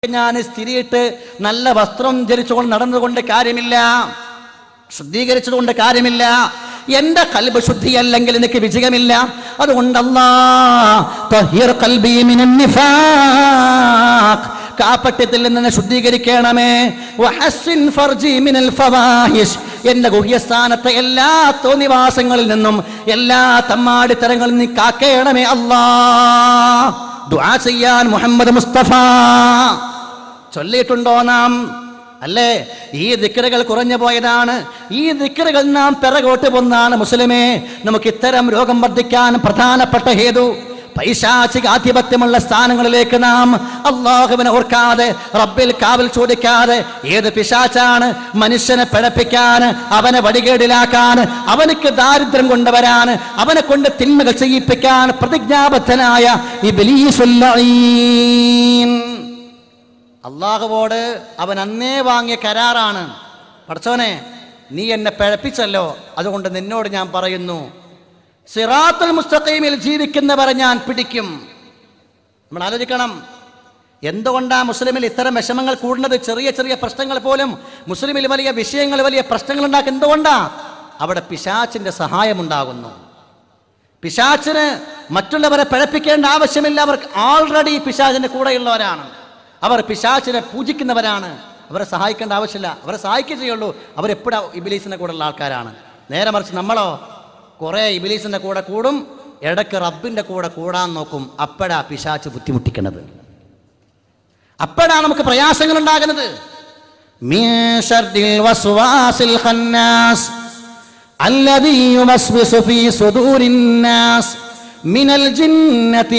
ഞാൻ സ്ഥിരിയിട്ട് നല്ല വസ്ത്രം ധരിച്ചുകൊണ്ട് നടന്നുകൊണ്ട് കാര്യമില്ല, ശുദ്ധീകരിച്ചതുകൊണ്ട് കാര്യമില്ല. എന്റെ ഖൽബ് ശുദ്ധിയല്ലെങ്കിൽ എനിക്ക് വിജയമില്ല. അതുകൊണ്ട് കാപ്പട്യത്തിൽ നിന്ന് ശുദ്ധീകരിക്കണമേ. എന്റെ ഗുഹ്യസ്ഥാനത്തെ എല്ലാ തോന്നിവാസങ്ങളിൽ നിന്നും എല്ലാ തമ്മാടിത്തരങ്ങളിൽ നിന്ന് കാക്കേണമേ അല്ലാ. ദുആ ചെയ്യാൻ മുഹമ്മദ് മുസ്തഫ ചൊല്ലിയിട്ടുണ്ടോ നാം? അല്ലേ? ഈ ദിക്റുകൾ കുറഞ്ഞു പോയതാണ്. ഈ ദിക്റുകൾ നാം പിറകോട്ട് പോന്നാണ് മുസ്ലിമേ. നമുക്ക് ഇത്തരം രോഗം വർദ്ധിക്കാൻ പ്രധാനപ്പെട്ട ഹേതു പൈശാചിക ആധിപത്യമുള്ള സ്ഥാനങ്ങളിലേക്ക് നാം അല്ലാഹുവിനെ ഓർക്കാതെ, റബ്ബിൽ കാവൽ ചോദിക്കാതെ, ഏത് പിശാചാണ് മനുഷ്യനെ പിഴപ്പിക്കാൻ, അവനെ വടികേടിലാക്കാൻ, അവനക്ക് ദാരിദ്ര്യം കൊണ്ടുവരാൻ, അവനെ കൊണ്ട് തിന്മകൾ ചെയ്യിപ്പിക്കാൻ പ്രതിജ്ഞാബദ്ധനായ ഇബ്ലീസുൽ ലഈൻ. അള്ളാഹുവോട് അവൻ അന്നേ വാങ്ങിയ കരാറാണ്, പടച്ചോനെ നീ എന്നെ പിഴപ്പിച്ചല്ലോ, അതുകൊണ്ട് നിന്നോട് ഞാൻ പറയുന്നു സിറാത്തുൽ മുസ്തഖീമിൽ ജീവിക്കുന്നവരെ ഞാൻ പിടിക്കും. നമ്മൾ ആലോചിക്കണം, എന്തുകൊണ്ടാണ് മുസ്ലിമിൽ ഇത്തരം വിഷമങ്ങൾ കൂടുന്നത്? ചെറിയ ചെറിയ പ്രശ്നങ്ങൾ പോലും മുസ്ലിമിൽ വലിയ വിഷയങ്ങൾ, വലിയ പ്രശ്നങ്ങൾ ഉണ്ടാക്കുക എന്തുകൊണ്ടാ? അവിടെ പിശാചിന്റെ സഹായം ഉണ്ടാകുന്നു. പിശാചിന് മറ്റുള്ളവരെ പിഴപ്പിക്കേണ്ട ആവശ്യമില്ല. അവർക്ക് ആൾറെഡി പിശാചിന്റെ കൂടെയുള്ളവരാണ്. അവർ പിശാചിനെ പൂജിക്കുന്നവരാണ്. അവരെ സഹായിക്കേണ്ട ആവശ്യമില്ല. അവരെ സഹായിക്കേ ചെയ്യുള്ളൂ. അവരെപ്പോഴും ഇബ്ലീസിന്റെ കൂടെയുള്ള ആൾക്കാരാണ്. നേരെ മറിച്ച് നമ്മളോ കുറെ ഇബ്ലീസിന്റെ കൂടെ കൂടും, ഇടയ്ക്ക് റബ്ബിന്റെ കൂടെ കൂടാൻ നോക്കും. അപ്പോഴാ പിശാച് ബുദ്ധിമുട്ടിക്കുന്നത്, അപ്പോഴാണ് നമുക്ക് പ്രയാസങ്ങൾ ഉണ്ടാകുന്നത്. മിൻ ശർരിൽ വസ്വാസിൽ ഖന്നാസ് അല്ലദീ യുവസ്വിസു ഫീ സുദൂരിൻ നാസ് മിനൽ ജിന്നതി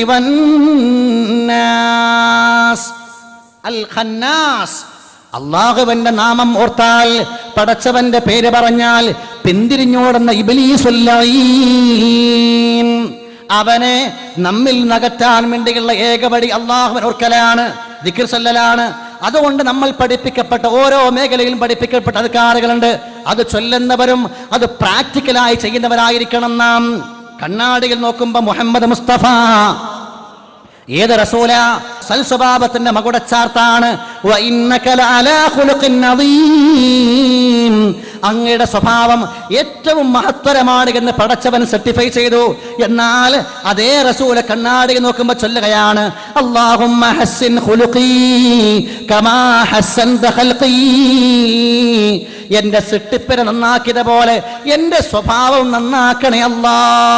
വന്നാസ്. അൽ ഖന്നാസ്, അല്ലാഹുവിന്റെ നാമം ഓർത്താൽ, പടച്ചവന്റെ പേര് പറഞ്ഞാൽ പിന്തിരിഞ്ഞോടുന്ന ഇബ്ലീസുൽ ലഈൻ, അവനെ നമ്മിൽ നകറ്റാൻ വേണ്ടിയുള്ള ഏകപടി അല്ലാഹുവിനെ ഓർക്കലാണ്, ദിക്ർ ചൊല്ലലാണ്. അതുകൊണ്ട് നമ്മൾ പഠിപ്പിക്കപ്പെട്ട ഓരോ മേഖലയിലും പഠിപ്പിക്കപ്പെട്ട അദ്കാറുകളുണ്ട്. അത് ചൊല്ലുന്നവരും അത് പ്രാക്ടിക്കലായി ചെയ്യുന്നവരായിരിക്കണം നാം. കണ്ണാടിയിൽ നോക്കുമ്പോൾ മുഹമ്മദ് മുസ്തഫ ഏത് റസൂല? സൽസ്വഭാവത്തിന്റെ മകുടച്ചാർത്താണ്. അങ്ങയുടെ സ്വഭാവം ഏറ്റവും മഹത്തരമാണ് എന്ന് പടച്ചവൻ സർട്ടിഫൈ ചെയ്തു. എന്നാൽ അതേ റസൂല കണ്ണാടി നോക്കുമ്പോൾ ചൊല്ലുകയാണ്, അല്ലാഹുമ്മ ഹസ്സിൻ ഖുലുഖി കമാ ഹസ്സൻത ഖൽഖി. എന്റെ സൃഷ്ടിപ്പിനെ നന്നാക്കിയതുപോലെ എന്റെ സ്വഭാവം നന്നാക്കണേ അല്ലാ.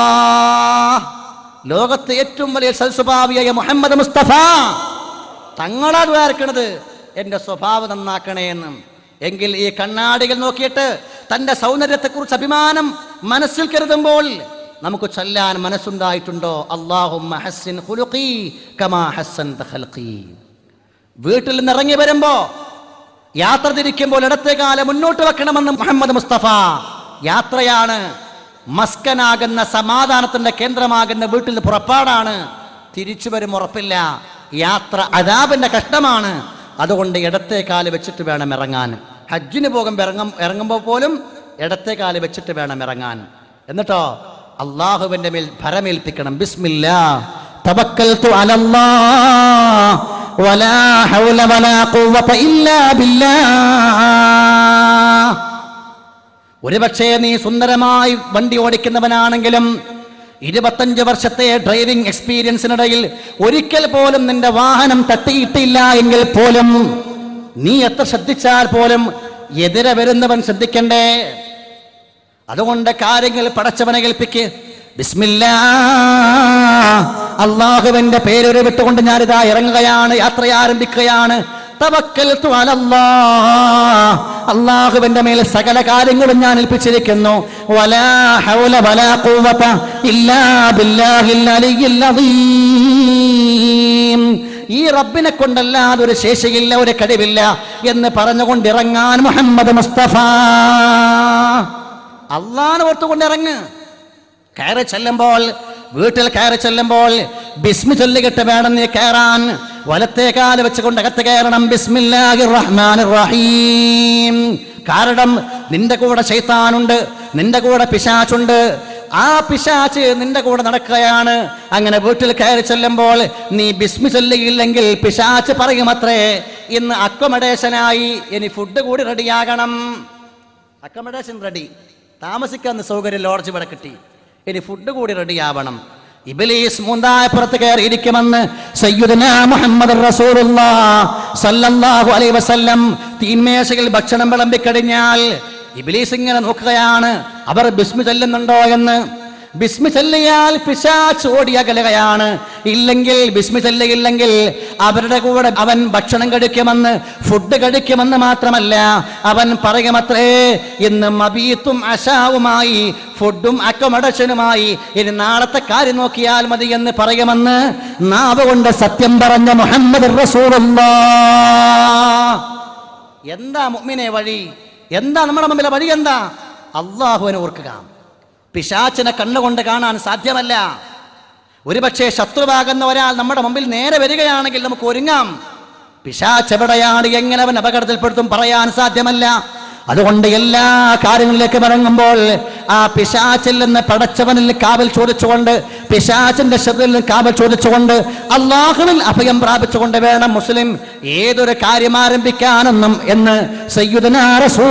ലോകത്തെ ഏറ്റവും വലിയ സൽസ്വഭാവിയായ മുഹമ്മദ് മുസ്തഫ തങ്ങളാണ് വേർക്കണത് എന്റെ സ്വഭാവം നന്നാക്കണേ എന്ന്. എങ്കിൽ ഈ കണ്ണാടികൾ നോക്കിയിട്ട് തന്റെ സൗന്ദര്യത്തെക്കുറിച്ച് അഭിമാനം മനസ്സിൽ കരുതുമ്പോൾ നമുക്ക് ചൊല്ലാൻ മനസ്സുണ്ടായിട്ടുണ്ടോ? അല്ലാഹുമ്മ ഹസ്സിൻ ഖുലുഖി കമാ ഹസ്സൻത ഖൽഖി. വീട്ടിൽ നിന്ന് ഇറങ്ങി വരുമ്പോ, യാത്ര തിരിക്കുമ്പോൾ ഇടത്തെ കാലം മുന്നോട്ട് വെക്കണമെന്ന് മുഹമ്മദ് മുസ്തഫ. യാത്രയാണ്, മസ്കനാകുന്ന സമാധാനത്തിന്റെ കേന്ദ്രമാകുന്ന വീട്ടിൽ നിന്ന് പുറപ്പാടാണ്. തിരിച്ചു വരും ഉറപ്പില്ല. യാത്ര അദാബിന്റെ കഷ്ടമാണ്. അതുകൊണ്ട് ഇടത്തെ കാല് വെച്ചിട്ട് വേണം ഇറങ്ങാൻ. ഹജ്ജിന് ഇറങ്ങുമ്പോൾ പോലും ഇടത്തെ കാല് വെച്ചിട്ട് വേണം ഇറങ്ങാൻ. എന്നിട്ടോ അള്ളാഹുവിന്റെ മേൽ ഭരമേൽപ്പിക്കണം. ബിസ്മില്ലാ തവക്കൽതു അലല്ലാഹ് വലാ ഹൗല വലാ ഖുവത ഇല്ലാ ബില്ലാഹ്. ഒരുപക്ഷേ നീ സുന്ദരമായി വണ്ടി ഓടിക്കുന്നവനാണെങ്കിലും 25 വർഷത്തെ ഡ്രൈവിംഗ് എക്സ്പീരിയൻസിനിടയിൽ ഒരിക്കൽ പോലും നിന്റെ വാഹനം തട്ടിയിട്ടില്ല എങ്കിൽ പോലും, നീ എത്ര ശ്രദ്ധിച്ചാൽ പോലും എതിരെ വരുന്നവൻ ശ്രദ്ധിക്കണ്ടേ? അതുകൊണ്ട് കാര്യങ്ങൾ പടച്ചവനെ ഏൽപ്പിക്ക്. ബിസ്മില്ലാ, അല്ലാഹുവിന്റെ പേരൊരു വിട്ടുകൊണ്ട് ഞാനിതാ ഇറങ്ങുകയാണ്, യാത്ര ആരംഭിക്കുകയാണ്. തവക്കൽതു അലല്ലാഹ്, അല്ലാഹുവിന്റെ മേൽ സകല കാര്യങ്ങളും ഞാൻ ഏൽപ്പിച്ചിരിക്കുന്നു. വലാ ഹൗല വലാ ഖുവത ഇല്ലാ ബില്ലാഹിൽ അലിയ്യിൽ അദീം. ഈ റബ്ബിനെ കൊണ്ടല്ലാതെ ഒരു ശേഷിയില്ല, ഒരു കഴിവില്ല എന്ന് പറഞ്ഞുകൊണ്ട് ഇറങ്ങാൻ മുഹമ്മദ് മുസ്തഫ. അല്ലാഹനെ ഓർത്തുകൊണ്ട് ഇറങ്ങ്. കയറി ചെല്ലുമ്പോൾ, വീട്ടിൽ കയറി ചെല്ലുമ്പോൾ ബിസ്മി ചൊല്ലിക്കിട്ട് വേണം നീ കയറാൻ. വലത്തെ കാല് വെച്ചുകൊണ്ട് അകത്ത് കയറണം. ബിസ്മില്ലാഹിർ റഹ്മാനിർ റഹീം. കാരണം നിന്റെ കൂടെ ശൈത്താനുണ്ട്, നിന്റെ കൂടെ പിശാചുണ്ട്. ആ പിശാച് നിന്റെ കൂടെ നടക്കുകയാണ്. അങ്ങനെ വീട്ടിൽ കയറി ചെല്ലുമ്പോൾ നീ ബിസ്മി ചൊല്ലുകയില്ലെങ്കിൽ പിശാച് പറയുമത്രേ, ഇന്ന് അക്കോമഡേഷനായി, ഇനി ഫുഡ് കൂടി റെഡിയാകണം. അക്കോമഡേഷൻ റെഡി, താമസിക്കാൻ സൗകര്യം ലോഡ്ജ് ഇവിടെ കിട്ടി, ഇനി ഫുഡ് കൂടി റെഡിയാവണം. ഇബ്ലീസ് മൂന്നായപ്പുറത്ത് കയറിയിരിക്കുമെന്ന് സയ്യിദുനാ മുഹമ്മദ് റസൂലുള്ളാഹി സ്വല്ലല്ലാഹു അലൈഹി വസല്ലം തീന്മേശയിൽ ഭക്ഷണം വിളമ്പിക്കഴിഞ്ഞാൽ ഇബ്ലീസ് ഇങ്ങനെ നോക്കുകയാണ്, അവർ ബിസ്മി ചൊല്ലുന്നുണ്ടോ എന്ന്. ബിസ്മി ചൊല്ലിയാൽ പിശാച് ഓടിയകലുകയാണ്. ഇല്ലെങ്കിൽ ബിസ്മി ചൊല്ലിയില്ലെങ്കിൽ അവരുടെ കൂടെ അവൻ ഭക്ഷണം കഴിക്കുമെന്ന്, ഫുഡ് കഴിക്കുമെന്ന് മാത്രമല്ല, അവൻ പറയുമത്രേ, ഇന്ന് മബീത്തും അശാവുമായി, ഫുഡും അക്കോമഡേഷനുമായി, ഇനി നാളത്തെ കാര്യം നോക്കിയാൽ മതി എന്ന് പറയുമെന്ന് നാവ് കൊണ്ട് സത്യം പറഞ്ഞ മുഹമ്മദ് റസൂലുള്ളാഹി. എന്താ മുഅ്മിനെ വഴി? എന്താ നമ്മുടെ മുമ്പിലെ വഴി? എന്താ? അല്ലാഹുവിനെ ഓർക്കുക. പിശാചിനെ കണ്ണുകൊണ്ട് കാണാൻ സാധ്യമല്ല. ഒരുപക്ഷെ ശത്രുവാകുന്ന ഒരാൾ നമ്മുടെ മുമ്പിൽ നേരെ വരികയാണെങ്കിൽ നമുക്ക് ഒരുങ്ങാം. പിശാച് എവിടെയാണ്, എങ്ങനെ അവൻ അപകടത്തിൽപ്പെടുത്തും പറയാൻ സാധ്യമല്ല. അതുകൊണ്ട് എല്ലാ കാര്യങ്ങളിലേക്കും ഇറങ്ങുമ്പോൾ ആ പിശാചിൽ നിന്ന് പടച്ചവനിൽ കാവൽ ചോദിച്ചുകൊണ്ട്, പിശാചിന്റെ ശബ്ദത്തിൽ നിന്ന് കാവൽ ചോദിച്ചുകൊണ്ട്, അല്ലാഹുവിൽ അഭയം പ്രാപിച്ചുകൊണ്ട് വേണം മുസ്ലിം ഏതൊരു കാര്യം ആരംഭിക്കാനെന്നും എന്ന് സയ്യിദുനാ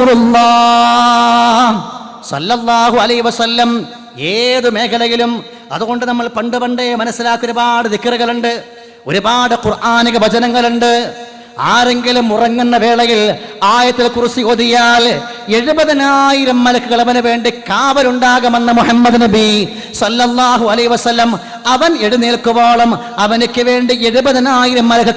റസൂലുള്ളാഹി സല്ലല്ലാഹു അലൈഹി വസല്ലം ഏത് മേഖലയിലും. അതുകൊണ്ട് നമ്മൾ പണ്ടേ മനസ്സിലാക്കിയ ഒരുപാട് ദിക്റുകളുണ്ട്, ഒരുപാട് ഖുർആനിക വചനങ്ങളുണ്ട്. ആരെങ്കിലും ഉറങ്ങുന്ന വേളയിൽ ആയത്തുൽ കുർസി ഓതിയാൽ 70,000 മലക്കുകൾ അവന് വേണ്ടി കാവലുണ്ടാകുമെന്ന് മുഹമ്മദ് നബി സല്ലല്ലാഹു അലൈഹി വസല്ലം. അവൻ എഴുന്നേൽക്കുവോളം അവനക്ക് വേണ്ടി 70,000 മലക്ക്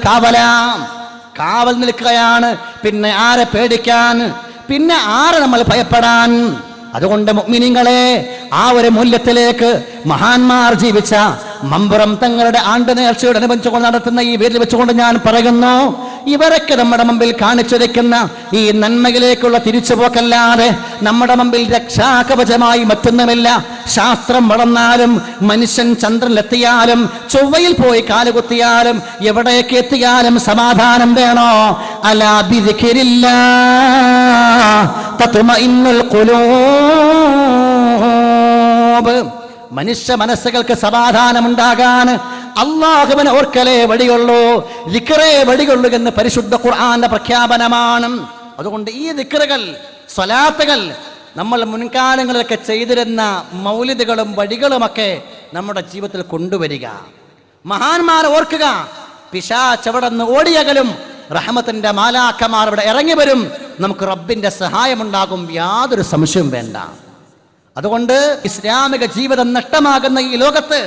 കാവൽ നിൽക്കുകയാണ്. പിന്നെ ആരെ പേടിക്കാൻ? പിന്നെ ആരെ നമ്മൾ ഭയപ്പെടാൻ? അതുകൊണ്ട് മുഅ്മിനീങ്ങളെ, ആ ഒരു മൂല്യത്തിലേക്ക് മഹാന്മാർ ജീവിച്ച മമ്പുറം തങ്ങളുടെ ആണ്ട് നേർച്ചയോടനുബന്ധിച്ചുകൊണ്ട് നടത്തുന്ന ഈ വീട്ടിൽ വെച്ചുകൊണ്ട് ഞാൻ പറയുന്നു, ഇവരൊക്കെ നമ്മുടെ മുമ്പിൽ കാണിച്ചിരിക്കുന്ന ഈ നന്മയിലേക്കുള്ള തിരിച്ചുപോക്കല്ലാതെ നമ്മുടെ മുമ്പിൽ രക്ഷാകവചമായി മറ്റൊന്നുമില്ല. ശാസ്ത്രം വളർന്നാലും, മനുഷ്യൻ ചന്ദ്രനിലെത്തിയാലും, ചൊവ്വയിൽ പോയി കാലുകുത്തിയാലും, എവിടേക്ക് എത്തിയാലും സമാധാനം വേണോ? അലാ ബിദിക്രില്ലാഹ് തത്മഇന്നുൽ ഖുലൂബ്. മനുഷ്യ മനസ്സുകൾക്ക് സമാധാനമുണ്ടാകാൻ അല്ലാഹുവിനെ ഓർക്കലേ വഴിയുള്ളൂ, ദിക്റേ വഴിയുള്ളൂ എന്ന് പരിശുദ്ധ ഖുർആന്റെ പ്രഖ്യാപനമാണ്. അതുകൊണ്ട് ഈ ദിക്റുകൾ, സ്വലാത്തുകൾ, നമ്മൾ മുൻകാലങ്ങളിലൊക്കെ ചെയ്തിരുന്ന മൗലിദുകളും വഴികളുമൊക്കെ നമ്മുടെ ജീവിതത്തിൽ കൊണ്ടുവരിക, മഹാന്മാരെ ഓർക്കുക. പിശാച് അവിടെ നിന്ന് ഓടിയകലും, റഹ്മത്തിന്റെ മാലാഖമാർ ഇവിടെ ഇറങ്ങി വരും, നമുക്ക് റബ്ബിന്റെ സഹായമുണ്ടാകും, യാതൊരു സംശയവും വേണ്ട. അതുകൊണ്ട് ഇസ്ലാമിക ജീവിതം നഷ്ടമാകുന്ന ഈ ലോകത്ത്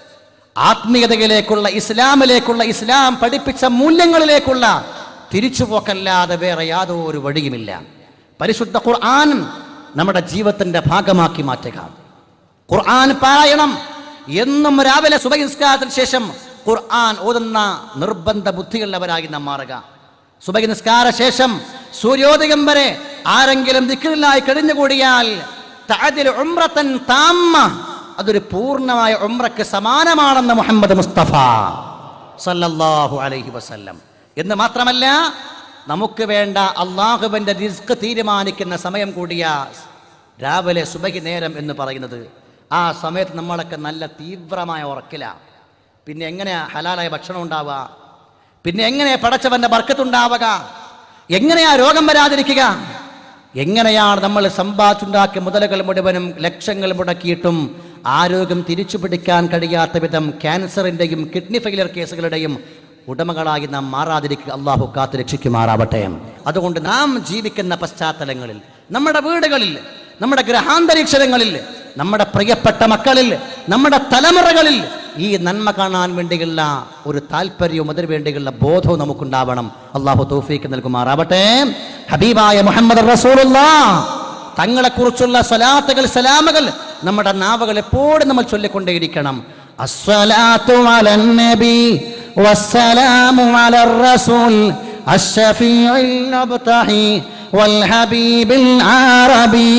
ആത്മീയതയിലേക്കുള്ള, ഇസ്ലാമിലേക്കുള്ള, ഇസ്ലാം പഠിപ്പിച്ച മൂല്യങ്ങളിലേക്കുള്ള തിരിച്ചുപോക്കല്ലാതെ വേറെ യാതൊരു വഴിയുമില്ല. പരിശുദ്ധ ഖുർആൻ നമ്മുടെ ജീവിതത്തിന്റെ ഭാഗമാക്കി മാറ്റുക. ഖുർആൻ പാരായണം എന്നും രാവിലെ സുബഹി നിസ്കാരത്തിന് ശേഷം ഖുർആൻ ഓതുന്ന നിർബന്ധ ബുദ്ധിയുള്ളവരായി നാം മാറുക. സുബഹി നിസ്കാര ശേഷം സൂര്യോദയം വരെ ആരെങ്കിലും ദിക്റിലായി കഴിഞ്ഞുകൂടിയാൽ തഅദിൽ ഉംറതൻ താമ്മ, അതൊരു പൂർണ്ണമായ ഉംറക്ക് സമാനമാണെന്ന് മുഹമ്മദ് മുസ്തഫ സല്ലല്ലാഹു അലൈഹി വസല്ലം. എന്ന് മാത്രമല്ല, നമുക്ക് വേണ്ട അള്ളാഹുവിന്റെ റിസ്ക് തീരുമാനിക്കുന്ന സമയം കൂടിയ രാവിലെ സുബഹി നേരം എന്ന് പറയുന്നത്. ആ സമയത്ത് നമ്മളൊക്കെ നല്ല തീവ്രമായ ഉറക്കിലാണ്. പിന്നെ എങ്ങനെയാ ഹലാലായ ഭക്ഷണം ഉണ്ടാവുക? പിന്നെ എങ്ങനെയാ പടച്ചവന്റെ ബർക്കത്തുണ്ടാവുക? എങ്ങനെയാ രോഗം വരാതിരിക്കുക? എങ്ങനെയാണ് നമ്മൾ സമ്പാദിച്ചുണ്ടാക്കിയ മുതലുകൾ മുഴുവനും ലക്ഷങ്ങൾ മുടക്കിയിട്ടും ആരോഗ്യം തിരിച്ചു പിടിക്കാൻ കഴിയാത്ത വിധം ക്യാൻസറിൻ്റെയും കിഡ്നി ഫെയിലിയർ കേസുകളുടെയും ഉടമകളായി നാം മാറാതിരിക്കുക? അള്ളാഹു കാത്ത് രക്ഷിക്കുമാറാവട്ടെ. അതുകൊണ്ട് നാം ജീവിക്കുന്ന പശ്ചാത്തലങ്ങളിൽ, നമ്മുടെ വീടുകളിൽ, നമ്മുടെ ഗ്രഹാന്തരീക്ഷങ്ങളിൽ, നമ്മുടെ പ്രിയപ്പെട്ട മക്കളിൽ, നമ്മുടെ തലമുറകളിൽ ഈ നന്മ കാണാൻ വേണ്ടിയുള്ള ഒരു താല്പര്യവും അതിനു വേണ്ടിയുള്ള ബോധവും നമുക്കുണ്ടാവണം. അള്ളാഹു തൗഫീഖ് നൽകുമാറാവട്ടെ. ഹബീബായ മുഹമ്മദ് റസൂലുള്ളാഹി തങ്ങളെ കുറിച്ചുള്ള സ്വലാത്തുകൾ, സലാമുകൾ നമ്മുടെ നാവുകൾ എപ്പോഴും നമ്മൾ ചൊല്ലിക്കൊണ്ടേയിരിക്കണം. അസ്സലാത്തു അലൻ നബി വസ്സലാമു അലർ റസൂൽ അശ്ശഫീഉൽ അബ്തഹി വൽ ഹബീബിൽ ആറബി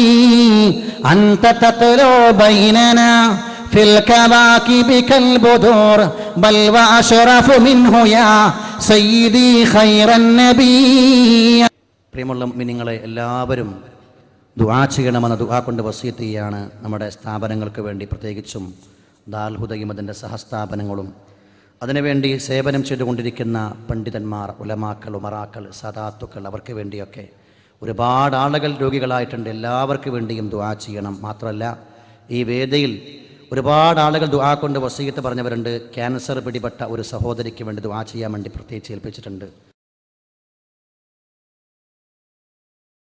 അൻത തത്ലു ബൈനനാ ഫിൽ കവാകിബി കൽ ബുദൂർ ബൽ വഅശ്റഫു മിൻഹു യാ സയ്യിദി ഖൈറൻ നബി. പ്രിയമുള്ള മുഅ്മിനീങ്ങളെ, എല്ലാവരും ദുആ ചെയ്യണമെന്ന ദുആ കൊണ്ട് വസിയത്ത് ചെയ്യാണ്. നമ്മുടെ സ്ഥാപനങ്ങൾക്ക് വേണ്ടി, പ്രത്യേകിച്ചും ദാറുൽ ഹുദയും അതിൻ്റെ സഹസ്ഥാപനങ്ങളും അതിനുവേണ്ടി സേവനം ചെയ്തുകൊണ്ടിരിക്കുന്ന പണ്ഡിതന്മാർ, ഉലമാക്കൾ, ഉമറാക്കൾ, സദാത്തുക്കൾ, അവർക്ക് വേണ്ടിയൊക്കെ ഒരുപാട് ആളുകൾ രോഗികളായിട്ടുണ്ട്. എല്ലാവർക്കും വേണ്ടിയും ദുആ ചെയ്യണം. മാത്രമല്ല ഈ വേദിയിൽ ഒരുപാട് ആളുകൾ ദുആ കൊണ്ട് വസീയത്ത് പറഞ്ഞവരുണ്ട്. ക്യാൻസർ പിടിപെട്ട ഒരു സഹോദരിക്ക് വേണ്ടി ദുആ ചെയ്യാൻ വേണ്ടി പ്രത്യേകിച്ച് ഏൽപ്പിച്ചിട്ടുണ്ട്.